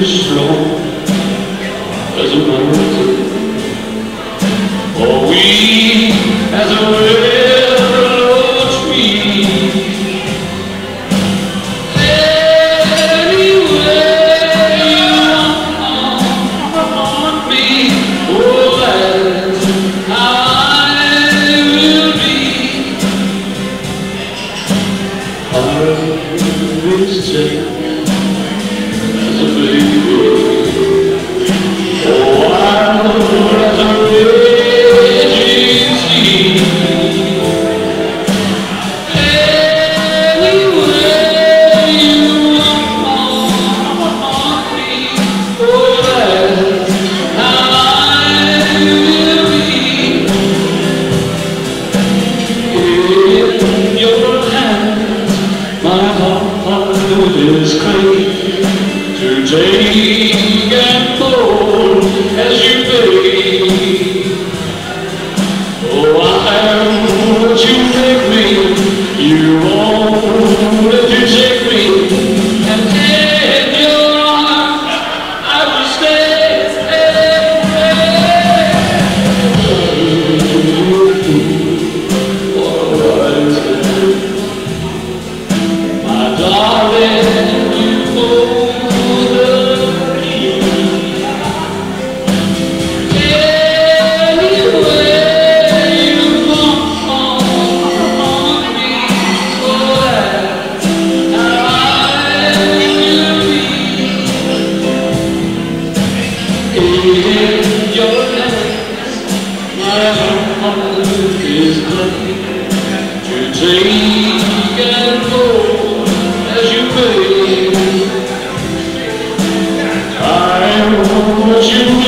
strong as a mountain, or weak as a willow tree. Anywhere you want me, oh, that's how I will be. Heart is taken as a baby, oh, wild as a raging sea. Anywhere you want me, oh, that's how I will be. In your hands, my heart is clean to take and hold as you please. Oh, I am what you make me. You want to take me, and in your arms I will stay. My darling, you hold the key. Anywhere you want me, oh, that's how I will be. In your hands, my heart is clean to take and hold as you may. I am what you